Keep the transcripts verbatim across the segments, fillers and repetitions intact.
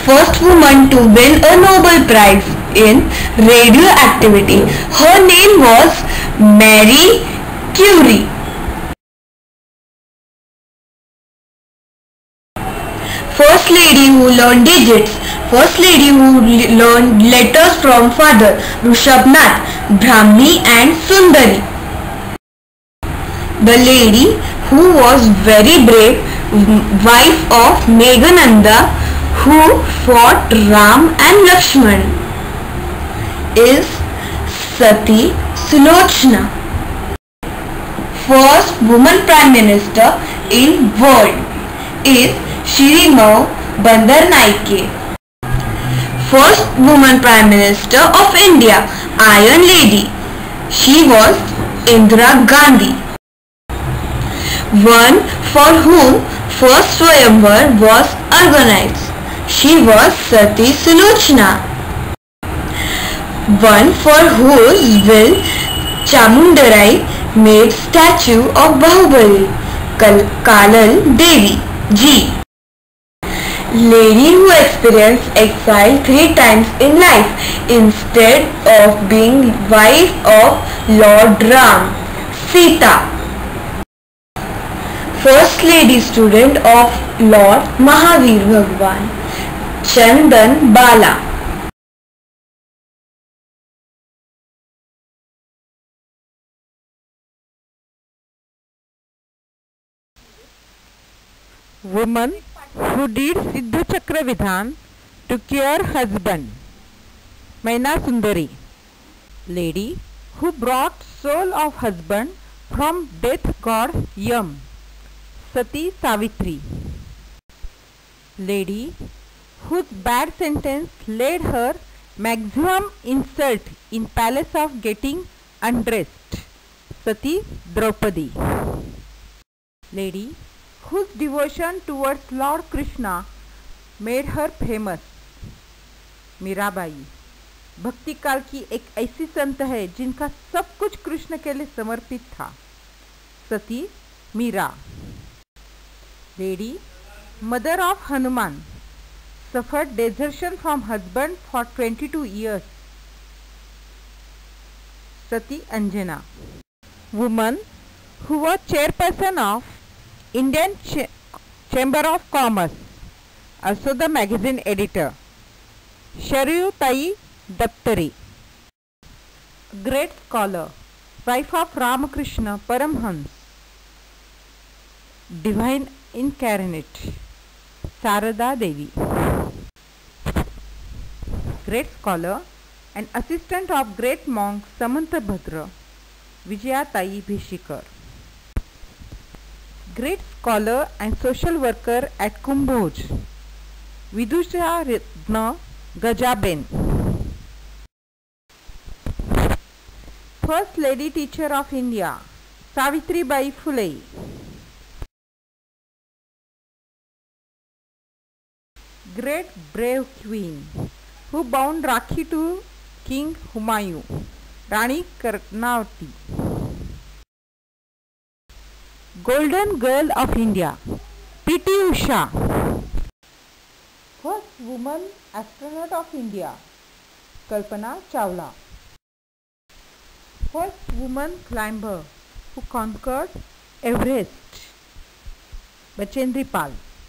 first woman to win a Nobel Prize in radioactivity. Her name was Marie Curie. First lady who learned digits. First lady who learned letters from father Rishabhnath, Brahmi and Sundari. The lady who was very brave, wife of Meghananda, who fought Ram and Lakshman, is Sati Sulochana. First woman Prime Minister in world is Shrimao Bandaranaike. First woman Prime Minister of India, Iron Lady. She was Indira Gandhi. One for whom first Swayamvar was organized. She was Sati Sulochana. One for whose will Chamundarai made statue of Bahubali, Kal Kalal Devi Ji. Lady who experienced exile three times in life instead of being wife of Lord Ram, Sita. First lady student of Lord Mahavir Bhagwan, Chandan Bala. Woman who did Siddha Chakra Vidhan to cure husband, Maina Sundari. Lady who brought soul of husband from death god Yam, Sati Savitri. Lady whose bad sentence led her maximum insult in palace of getting undressed, Sati Draupadi. Lady whose devotion towards Lord Krishna made her famous, Mirabai. भक्ति काल की एक ऐसी संत है जिनका सब कुछ कृष्ण के लिए समर्पित था, सती Meera. Lady, mother of Hanuman, suffered desertion from husband for twenty-two years, Sati Anjana. Woman who was chairperson of Indian Ch Chamber of Commerce, also the magazine editor, Sharayu Tai Daftari. Great scholar, wife of Ramakrishna Paramhans, divine incarnate, Sarada Devi. Great scholar and assistant of great monk Samantabhadra, Vijaya Tai Bhishikar. Great scholar and social worker at Kumbhoj, Vidusha Ratna Gajaben. First Lady Teacher of India, Savitribai Phule. Great brave queen who bound Rakhi to King Humayun, Rani Karnavati. Golden Girl of India, P T Usha. First woman astronaut of India, Kalpana Chawla. First woman climber who conquered Everest, Bachendri Pal.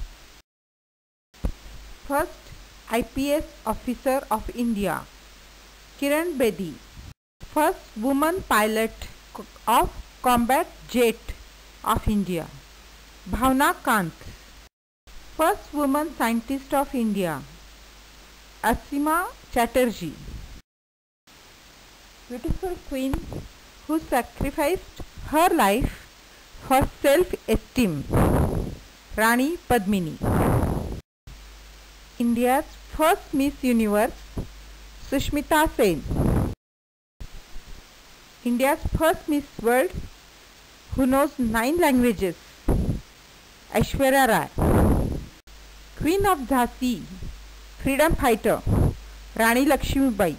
First I P S officer of India, Kiran Bedi. First woman pilot of combat jet of India, Bhavna Kant. First woman scientist of India, Asima Chatterjee. Beautiful queen who sacrificed her life for self-esteem, Rani Padmini. India's first Miss Universe, Sushmita Sen. India's first Miss World, who knows nine languages, Aishwarya Rai. Queen of Jhansi, freedom fighter, Rani Lakshmibai.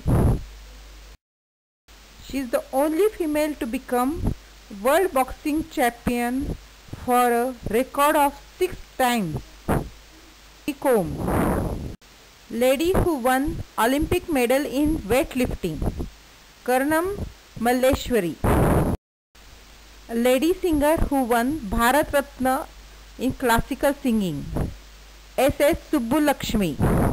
She is the only female to become world boxing champion for a record of six times. Kom. Lady who won Olympic medal in weightlifting, Karnam Malleshwari. A lady singer who won Bharat Ratna in classical singing, S S Subbulakshmi.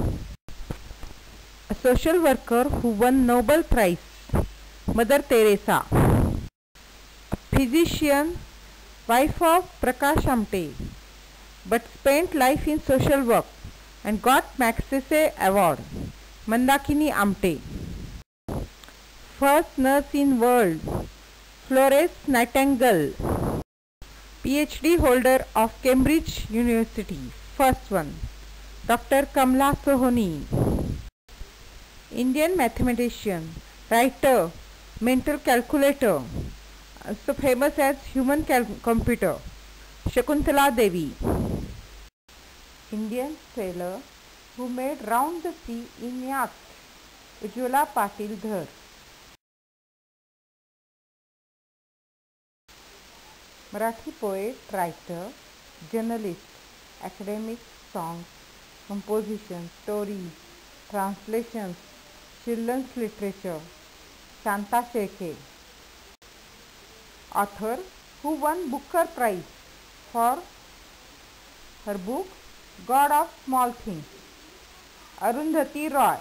A social worker who won Nobel Prize, Mother Teresa. A physician, wife of Prakash Amte, but spent life in social work and got Magsaysay Award, Mandakini Amte. First nurse in world, Florence Nightingale, PhD holder of Cambridge University, first one, Doctor Kamla Sohoni. Indian mathematician, writer, mental calculator, also famous as human computer, Shakuntala Devi. Indian sailor who made round the sea in yacht, Ujjwala Patil Dhar. Marathi poet, writer, journalist, academic, songs, composition, stories, translations, children's literature, Shanta Shekhe. Author who won Booker Prize for her book God of Small Things, Arundhati Roy.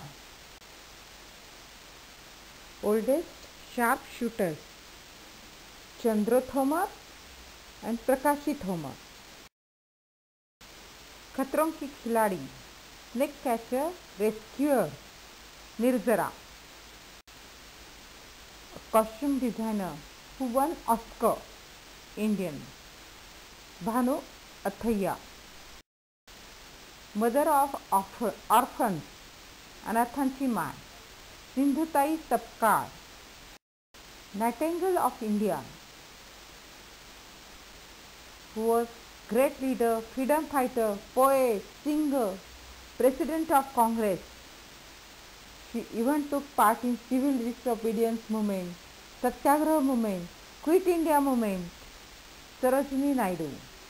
Oldest sharpshooters, Chandra Thomar and Prakashi Thomar. खतरों की खिलाड़ी, snake catcher, rescuer, Nirzara. Costume designer who won Oscar, Indian, Bhanu Athaiya. Mother of orphans, Anathanchi Mai, Sindhutai Sapkar. Nightingale of India, who was great leader, freedom fighter, poet, singer, president of Congress. She even took part in civil disobedience movement, Satyagraha movement, Quit India movement. Sarojini Naidu.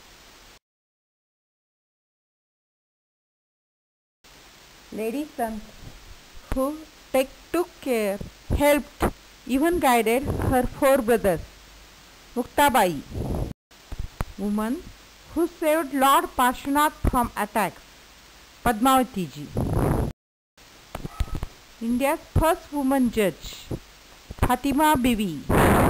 Lady Sant who take, took care, helped, even guided her four brothers. Muktabai. Woman who saved Lord Parshvanath from attacks. Padmavati ji. India's first woman judge. Fatima Bibi.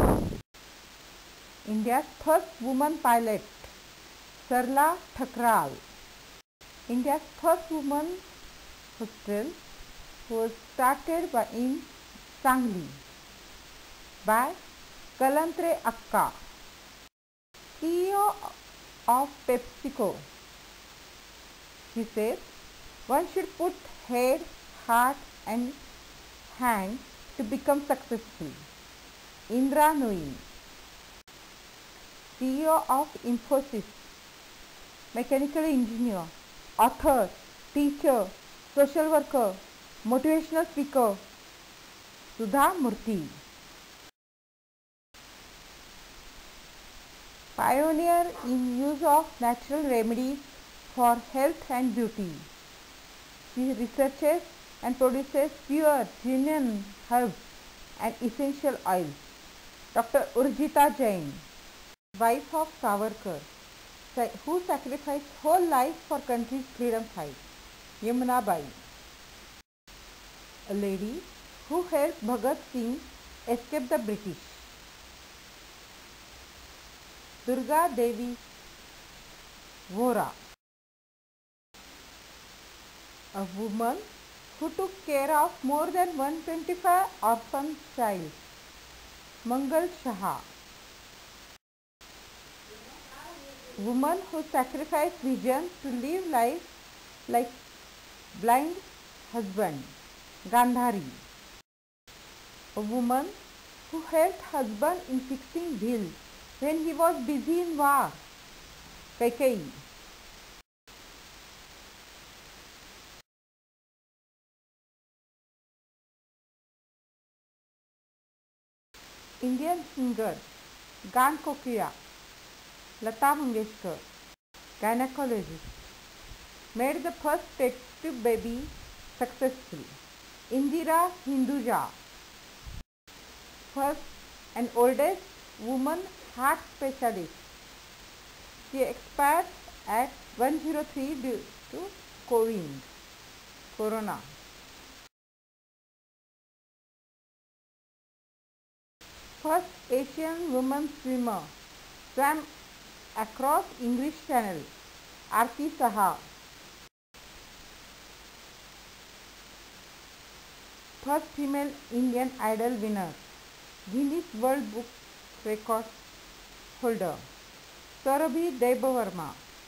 India's first woman pilot. Sarla Thakral. India's first woman hostel was started by in Sangli by Kalantre Akka. C E O of PepsiCo. He says one should put head, heart and hand to become successful. Indra Nooyi. C E O of Infosys. Mechanical engineer, author, teacher, social worker, motivational speaker, Sudha Murthy. Pioneer in use of natural remedies for health and beauty. She researches and produces pure, genuine herbs and essential oils. Doctor Urjita Jain, wife of Savarkar, who sacrificed whole life for country's freedom fight. Yamuna Bai, a lady who helped Bhagat Singh escape the British. Durga Devi Vora, a woman who took care of more than one hundred twenty-five orphan children. Mangal Shah, woman who sacrificed vision to live life like blind husband. Gandhari, a woman who helped husband in fixing bill when he was busy in war. Kaikeyi. Indian singer Gaan Kokila, Lata Mangeshkar, gynecologist, made the first test tube baby successfully. Indira Hinduja, first and oldest woman heart specialist. She expired at one oh three due to COVID, Corona. First Asian woman swimmer, swam across English Channel, Aarti Saha. First female Indian Idol winner, Guinness World Book Record holder, Sarabhi Debavarma.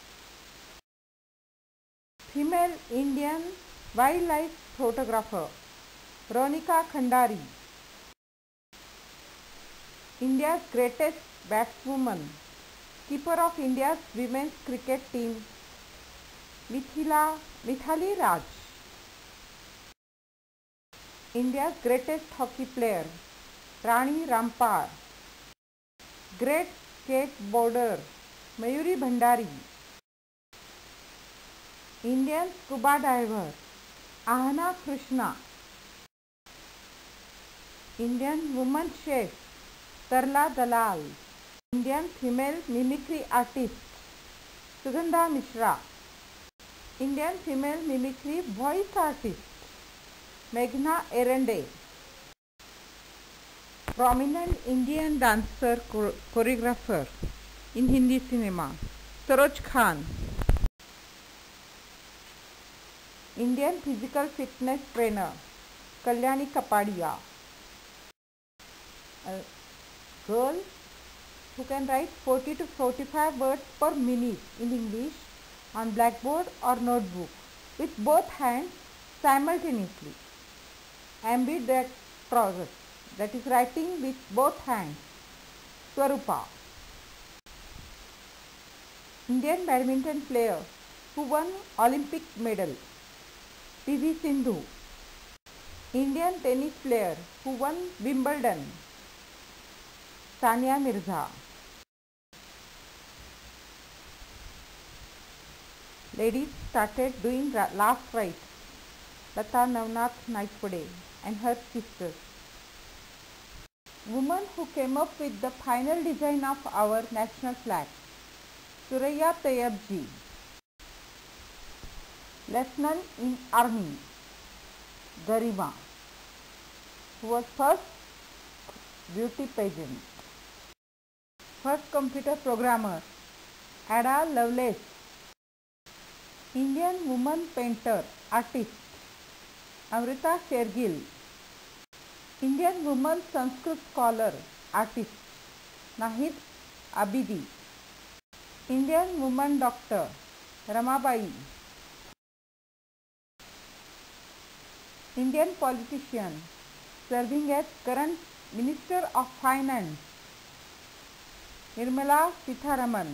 Female Indian wildlife photographer, Ronika Khandari. India's greatest batswoman, keeper of India's women's cricket team, Mithila, Mithali Raj. India's greatest hockey player, Rani Rampal. Great skateboarder, Mayuri Bhandari. Indian scuba diver, Ahana Krishna. Indian woman chef, Tarla Dalal. Indian female mimicry artist, Sugandha Mishra. Indian female mimicry voice artist, Meghna Erande. Prominent Indian dancer choreographer in Hindi cinema, Saroj Khan. Indian physical fitness trainer, Kalyani Kapadia. A girl who can write forty to forty-five words per minute in English on blackboard or notebook with both hands simultaneously. Ambidextrous, that is writing with both hands, Swarupa. Indian badminton player who won Olympic medal, P V Sindhu. Indian tennis player who won Wimbledon, Sania Mirza. Ladies started doing last rite, Lata Navnath Naikode and her sisters. Woman who came up with the final design of our national flag, Suraya Tayyabji. Lieutenant in Army, Garima, who was first beauty pageant. First computer programmer, Ada Lovelace. Indian woman painter, artist, Amrita Shergill. Indian woman Sanskrit scholar, artist, Nahid Abidi. Indian woman doctor, Ramabai. Indian politician serving as current Minister of Finance, Nirmala Sitharaman.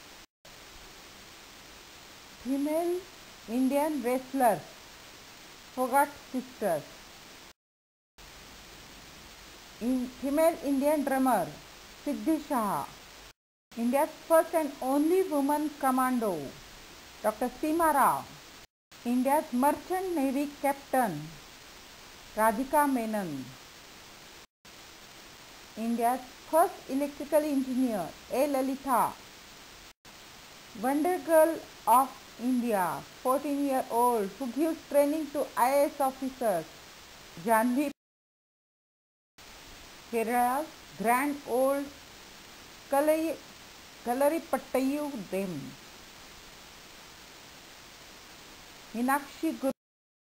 Female Indian wrestlers, Fogart sisters. In female Indian drummer, Siddhi Shah. India's first and only woman commando, Doctor Seema Rao. India's merchant navy captain, Radhika Menon. India's first electrical engineer, A. Lalita. Wonder Girl of India, fourteen year old who gives training to I A S officers, Janvi. Kerala's grand old Kalaripattayu Dem, Meenakshi Guru.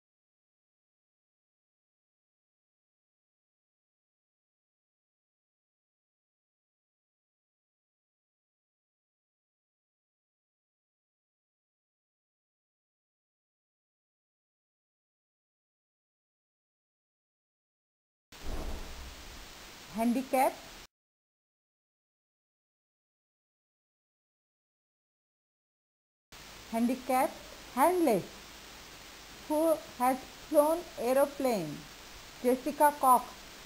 Handicap, handicapped, handless, who has flown aeroplane, Jessica Cox.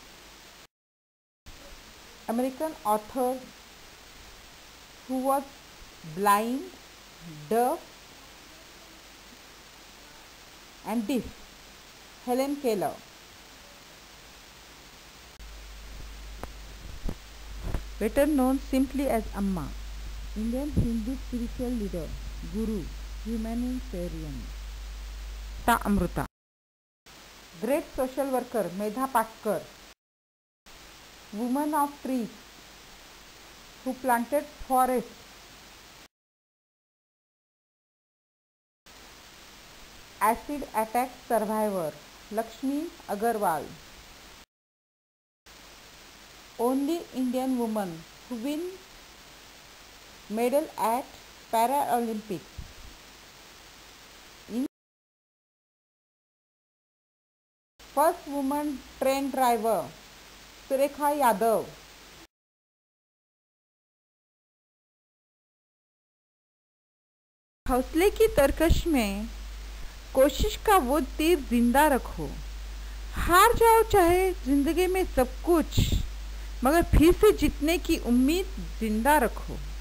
American author who was blind, deaf and deaf, Helen Keller. Better known simply as Amma, Indian Hindu spiritual leader, Guru, humanitarian. Ta Amruta. Great social worker Medha Patkar, woman of trees who planted forests. Acid attack survivor Lakshmi Agarwal. Only Indian woman who win medal at Paralympics. In first woman train driver Surekha Yadav. हौसले की तरकश में कोशिश का वो तीर जिंदा रखो. हार जाओ चाहे जिंदगी में सब कुछ, मगर फिर से जीतने की उम्मीद जिंदा रखो.